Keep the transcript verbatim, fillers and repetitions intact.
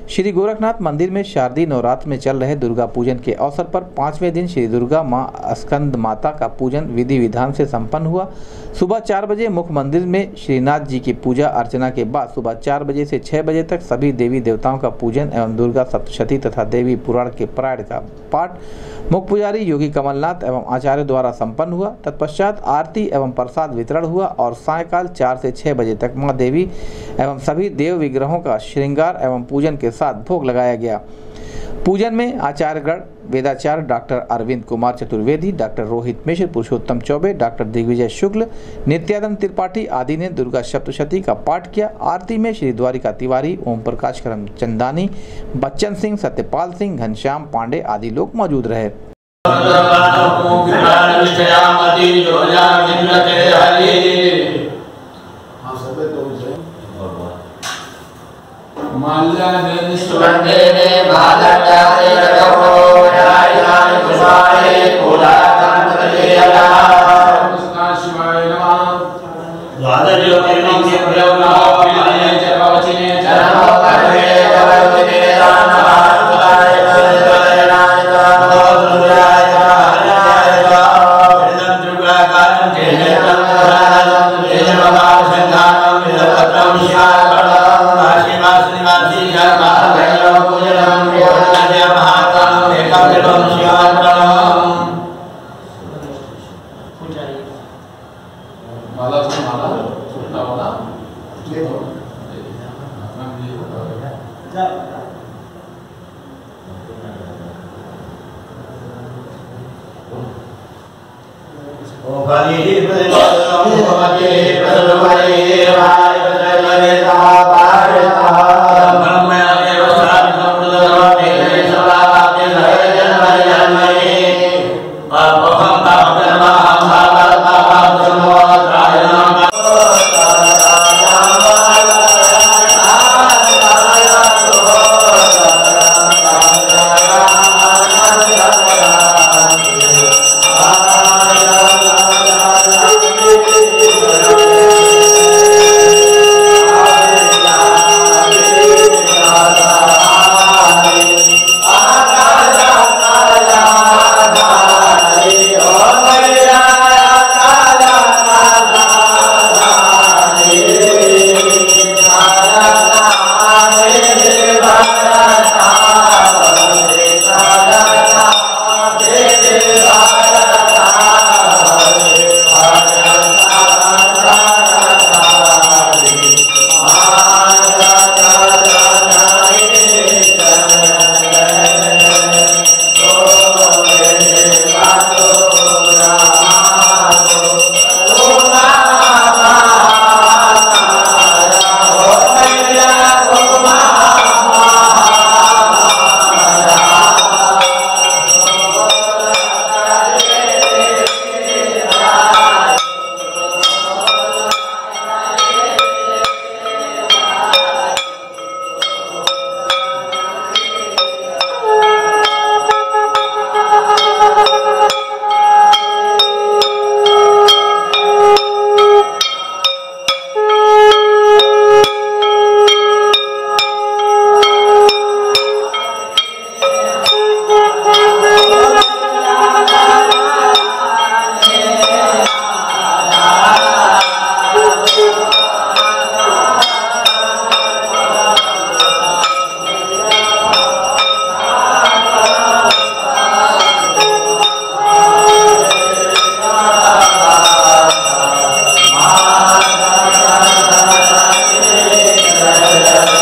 श्री गोरखनाथ मंदिर में शारदीय नवरात्र में चल रहे दुर्गा पूजन के अवसर पर पांचवें दिन श्री दुर्गा मां स्कंद माता का पूजन विधि विधान से संपन्न हुआ। सुबह चार बजे मुख्य मंदिर में श्रीनाथ जी की पूजा अर्चना के बाद सुबह चार बजे से छह बजे तक सभी देवी देवताओं का पूजन एवं दुर्गा सप्तशती तथा देवी पुराण के पारायण का पाठ मुख्य पुजारी योगी कमलनाथ एवं आचार्य द्वारा संपन्न हुआ। तत्पश्चात आरती एवं प्रसाद वितरण हुआ और सायंकाल चार से छह बजे तक मां देवी एवं सभी देव विग्रहों का श्रृंगार एवं पूजन के साथ भोग लगाया गया। पूजन में आचार्यगण वेदाचार्य doctor Arvind Kumar Chaturvedi, doctor Rohit Mishra, Purushottam Choubey, doctor Digvijay Shukla, Nityanand Tripathi आदि ने दुर्गा सप्तशती का पाठ किया। आरती में श्री द्वारिका तिवारी, ओम प्रकाश करम चंदानी, बच्चन सिंह, सत्यपाल सिंह, घनश्याम पांडे आदि लोग मौजूद रहे। Yeah.